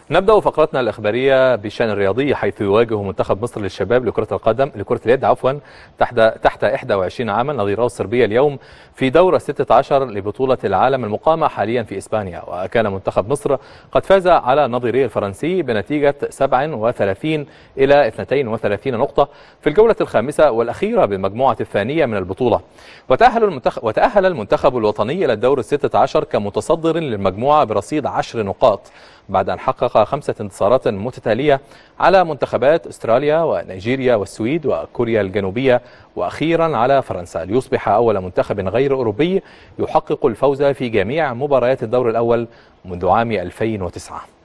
نبدأ فقرتنا الإخبارية بالشأن الرياضي، حيث يواجه منتخب مصر للشباب لكرة اليد تحت 21 عاما نظيره صربيا اليوم في دورة 16 لبطولة العالم المقامة حاليا في إسبانيا. وكان منتخب مصر قد فاز على نظيره الفرنسي بنتيجة 37 إلى 32 نقطة في الجولة الخامسة والأخيرة بالمجموعة الثانية من البطولة. وتأهل المنتخب الوطني إلى الدور 16 كمتصدر للمجموعة برصيد 10 نقاط بعد أن حقق 5 انتصارات متتالية على منتخبات أستراليا ونيجيريا والسويد وكوريا الجنوبية، وأخيرا على فرنسا، ليصبح أول منتخب غير أوروبي يحقق الفوز في جميع مباريات الدور الأول منذ عام 2009.